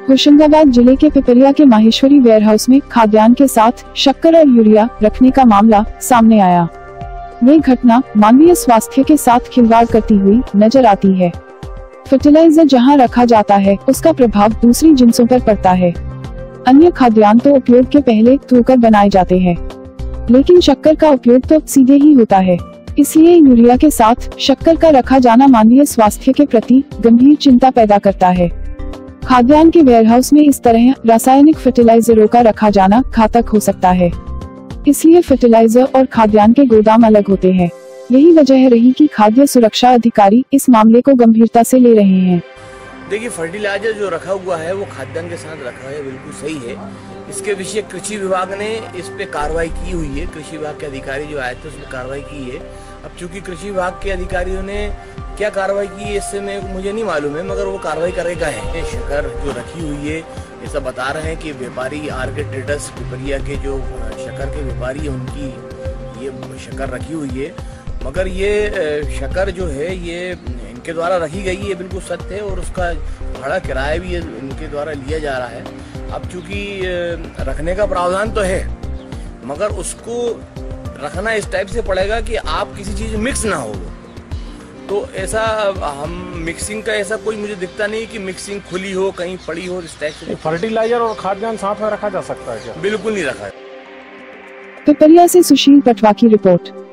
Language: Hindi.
होशंगाबाद जिले के पिपरिया के माहेश्वरी वेयरहाउस में खाद्यान्न के साथ शक्कर और यूरिया रखने का मामला सामने आया। ये घटना मानवीय स्वास्थ्य के साथ खिलवाड़ करती हुई नजर आती है। फर्टिलाइजर जहां रखा जाता है, उसका प्रभाव दूसरी जिन्सों पर पड़ता है। अन्य खाद्यान्न तो उपयोग के पहले धोकर बनाए जाते हैं, लेकिन शक्कर का उपयोग तो सीधे ही होता है। इसलिए यूरिया के साथ शक्कर का रखा जाना मानवीय स्वास्थ्य के प्रति गंभीर चिंता पैदा करता है। खाद्यान्न के वेयरहाउस में इस तरह रासायनिक फर्टिलाइजरों का रखा जाना घातक हो सकता है। इसलिए फर्टिलाइजर और खाद्यान्न के गोदाम अलग होते हैं। यही वजह रही कि खाद्य सुरक्षा अधिकारी इस मामले को गंभीरता से ले रहे हैं। देखिए, फर्टिलाइजर जो रखा हुआ है वो खाद्यान्न के साथ रखा है, बिल्कुल सही है। इसके विषय कृषि विभाग ने इस पे कार्रवाई की हुई है। कृषि विभाग के अधिकारी जो आए थे उसने कार्रवाई की है। अब चूंकि कृषि विभाग के अधिकारियों ने क्या कार्रवाई की है इससे मुझे नहीं मालूम है, मगर वो कार्रवाई करेगा है। शक्कर जो रखी हुई है, ऐसा बता रहे हैं कि व्यापारी आर के ट्रेडर्स पिपरिया के जो शक्कर के व्यापारी है उनकी ये शक्कर रखी हुई है। मगर ये शक्कर जो है ये इनके द्वारा रखी गई है, बिल्कुल सत्य है, और उसका भाड़ा किराया भी इनके द्वारा लिया जा रहा है। अब चूंकि रखने का प्रावधान तो है, मगर उसको रखना इस टाइप से पड़ेगा कि आप किसी चीज मिक्स ना हो। तो ऐसा हम मिक्सिंग का ऐसा कोई मुझे दिखता नहीं कि मिक्सिंग खुली हो, कहीं पड़ी हो, इस टाइप से। फर्टिलाइजर और खाद्यान्न साथ में रखा जा सकता है क्या? बिल्कुल नहीं रखा है। पिपरिया से सुशील पटवा की रिपोर्ट।